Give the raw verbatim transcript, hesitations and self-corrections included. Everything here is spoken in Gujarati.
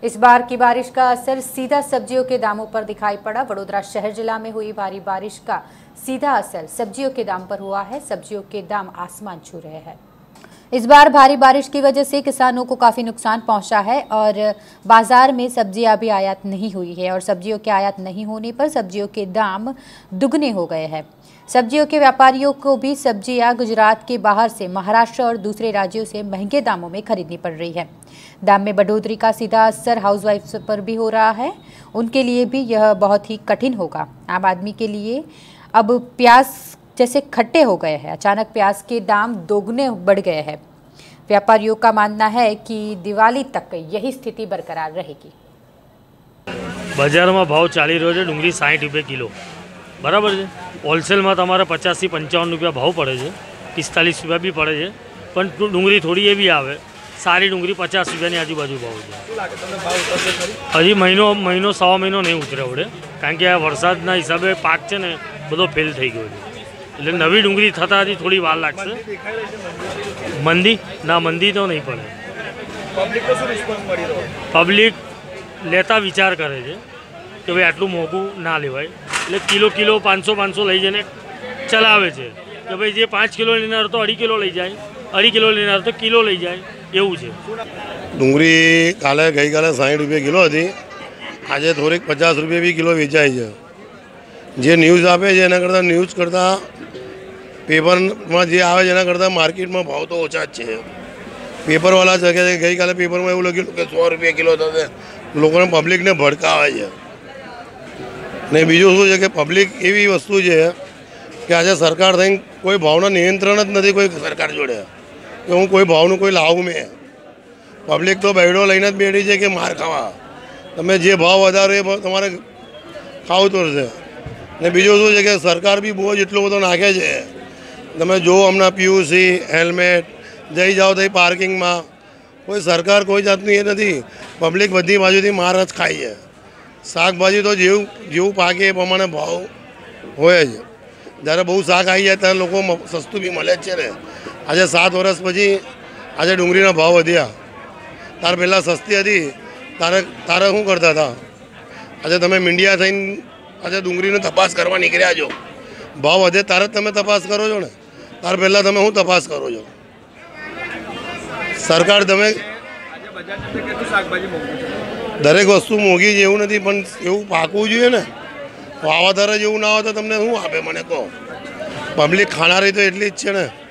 इस बार की बारिश का असर सीधा सब्जियों के दामों पर दिखाई पड़ा। वडोदरा शहर जिला में हुई भारी बारिश का सीधा असर सब्जियों के दाम पर हुआ है। सब्जियों के दाम आसमान छू रहे हैं। इस बार भारी बारिश की वजह से किसानों को काफ़ी नुकसान पहुंचा है और बाजार में सब्जियां भी आयात नहीं हुई है और सब्जियों के आयात नहीं होने पर सब्जियों के दाम दुगने हो गए हैं। सब्जियों के व्यापारियों को भी सब्जियां गुजरात के बाहर से महाराष्ट्र और दूसरे राज्यों से महंगे दामों में खरीदनी पड़ रही है। दाम में बढ़ोतरी का सीधा असर हाउसवाइफ्स पर भी हो रहा है। उनके लिए भी यह बहुत ही कठिन होगा। आम आदमी के लिए अब प्याज जैसे खट्टे हो गए हैं। अचानक प्याज के दाम दोगुने बढ़ गए हैं। व्यापारियों का मानना है कि दिवाली तक यही स्थिति बरकरार रहेगी। बजार में भाव चाली रह्यो छे डूंगरी साठ रुपये किलो बराबर है। होलसेल में तमारे पचास थी पंचावन रुपया भाव पड़े छे, पिस्तालीस रुपया भी पड़े छे, पण डूंगरी थोड़ी एवी आवे सारी डूंगरी पचास रुपया की आजूबाजू भाव है। हजी महीनो महीनो सवा महीनो नहीं उतरे वड़े कारण के आ वरसादना हिसाबे पाक है ने बधो फेल थई गयो छे એટલે નવી ડુંગળી થતાં હજી થોડી વાર લાગશે। મંદી ના મંદી તો નહીં પડે। પબ્લિક લેતા વિચાર કરે છે કે ભાઈ આટલું મોંઘું ના લેવાય એટલે કિલો કિલો પાંચસો પાંચસો લઈ જઈને ચલાવે છે કે ભાઈ જે પાંચ કિલો લેનાર તો અઢી કિલો લઈ જાય, અઢી કિલો લેનાર તો કિલો લઈ જાય એવું છે। ડુંગળી કાલે ગઈકાલે સાઠ રૂપિયા કિલો હતી, આજે થોડીક પચાસ રૂપિયા બી કિલો વેચાય છે। જે ન્યૂઝ આપે છે એના કરતાં ન્યૂઝ કરતાં પેપરમાં જે આવે છે એના કરતાં માર્કેટમાં ભાવ તો ઓછા જ છે। પેપરવાળા છે કે ગઈકાલે પેપરમાં એવું લખ્યું કે સો રૂપિયા કિલો થશે, લોકોને પબ્લિકને ભડકાવે છે। ને બીજું શું છે કે પબ્લિક એવી વસ્તુ છે કે આજે સરકાર થઈને કોઈ ભાવના નિયંત્રણ જ નથી કોઈ સરકાર જોડે કે હું કોઈ ભાવનું કોઈ લાવું મેં। પબ્લિક તો બેડો લઈને જ બેઠી છે કે માર ખાવા, તમે જે ભાવ વધારો એ તમારે ખાવું તો રહેશે। ને બીજું શું છે કે સરકાર બી બહુ જ એટલો બધો નાખે છે। તમે જો હમણાં પીયુસી હેલ્મેટ જઈ જાઓ તો પાર્કિંગમાં કોઈ સરકાર કોઈ જાતની એ નથી। પબ્લિક બધી બાજુથી માર જ ખાય છે। શાકભાજી તો જેવું જેવું પાકે એ પ્રમાણે ભાવ હોય જ। જ્યારે બહુ શાક આવી જાય ત્યારે લોકો સસ્તું બી મળે જ છે ને। આજે સાત વર્ષ પછી આજે ડુંગળીના ભાવ વધ્યા। તાર પહેલાં સસ્તી હતી તારે તારે શું કરતા હતા? આજે તમે મીંડિયા થઈને આજે ડુંગળીનો તપાસ કરવા નીકળ્યા છો, ભાવ વધે તારે તમે તપાસ કરો છો ને, તાર પહેલાં તમે શું તપાસ કરો છો? સરકાર તમે દરેક વસ્તુ મોંઘી છે એવું નથી, પણ એવું પાકવું જોઈએ ને। વાવાધારા જેવું ના હોય તો તમને શું આપે મને કહો? પબ્લિક ખાનારી તો એટલી જ છે ને।